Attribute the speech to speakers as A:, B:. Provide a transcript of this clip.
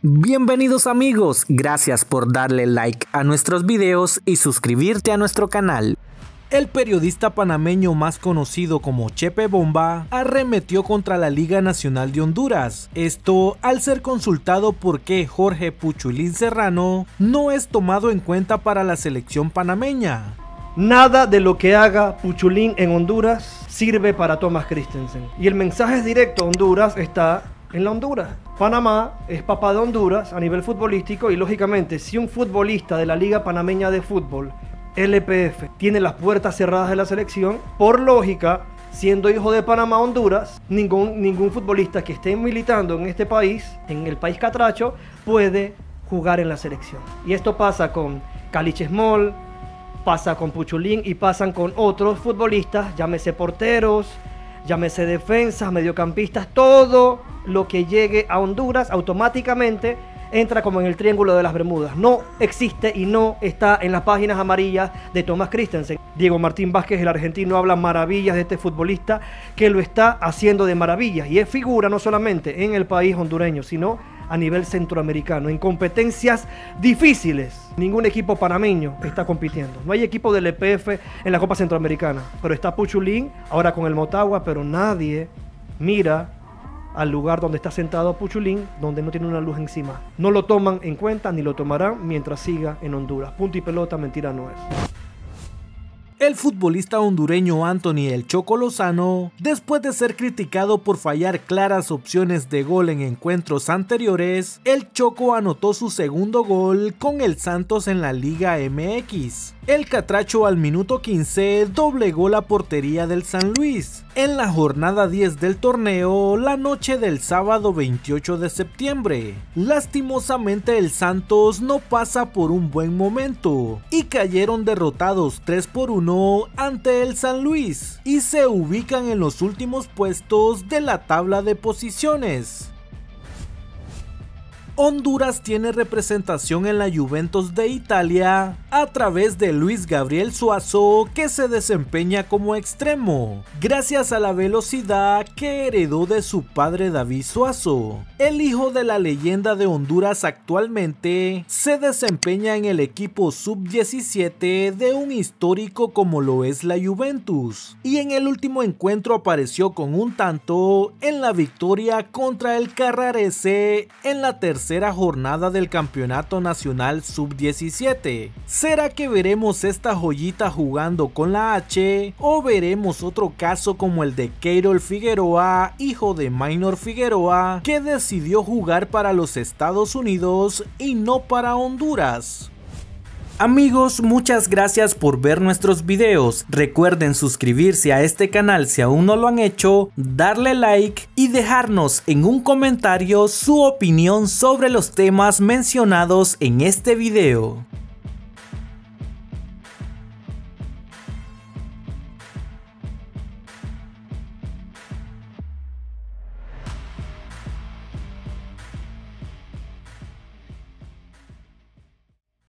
A: Bienvenidos amigos, gracias por darle like a nuestros videos y suscribirte a nuestro canal. El periodista panameño más conocido como Chepe Bomba arremetió contra la Liga Nacional de Honduras, esto al ser consultado por qué Jorge Puchulín Serrano no es tomado en cuenta para la selección panameña.
B: Nada de lo que haga Puchulín en Honduras sirve para Thomas Christensen. Y el mensaje es directo: Honduras está en la Honduras. Panamá es papá de Honduras a nivel futbolístico y lógicamente si un futbolista de la Liga Panameña de Fútbol, LPF, tiene las puertas cerradas de la selección, por lógica, siendo hijo de Panamá, Honduras, ningún futbolista que esté militando en este país, en el país catracho, puede jugar en la selección. Y esto pasa con Caliche Small, pasa con Puchulín y pasan con otros futbolistas, llámese porteros, llámese defensas, mediocampistas, todo lo que llegue a Honduras automáticamente entra como en el triángulo de las Bermudas. No existe y no está en las páginas amarillas de Thomas Christensen. Diego Martín Vázquez, el argentino, habla maravillas de este futbolista que lo está haciendo de maravillas y es figura no solamente en el país hondureño, sino a nivel centroamericano, en competencias difíciles. Ningún equipo panameño está compitiendo. No hay equipo del EPF en la Copa Centroamericana, pero está Puchulín, ahora con el Motagua, pero nadie mira al lugar donde está sentado Puchulín, donde no tiene una luz encima. No lo toman en cuenta ni lo tomarán mientras siga en Honduras. Punto y pelota, mentira no es.
A: El futbolista hondureño Anthony El Choco Lozano, después de ser criticado por fallar claras opciones de gol en encuentros anteriores, el Choco anotó su segundo gol con el Santos en la Liga MX. El catracho al minuto 15 doblegó la portería del San Luis en la jornada 10 del torneo la noche del sábado 28 de septiembre. Lastimosamente el Santos no pasa por un buen momento y cayeron derrotados 3-1 ante el San Luis y se ubican en los últimos puestos de la tabla de posiciones. Honduras tiene representación en la Juventus de Italia a través de Luis Gabriel Suazo, que se desempeña como extremo, gracias a la velocidad que heredó de su padre David Suazo. El hijo de la leyenda de Honduras actualmente se desempeña en el equipo sub-17 de un histórico como lo es la Juventus, y en el último encuentro apareció con un tanto en la victoria contra el Carrarese en la tercera jornada del Campeonato Nacional Sub-17. ¿Será que veremos esta joyita jugando con la H o veremos otro caso como el de Keirol Figueroa, hijo de Maynor Figueroa, que decidió jugar para los Estados Unidos y no para Honduras? Amigos, muchas gracias por ver nuestros videos. Recuerden suscribirse a este canal si aún no lo han hecho, darle like y dejarnos en un comentario su opinión sobre los temas mencionados en este video.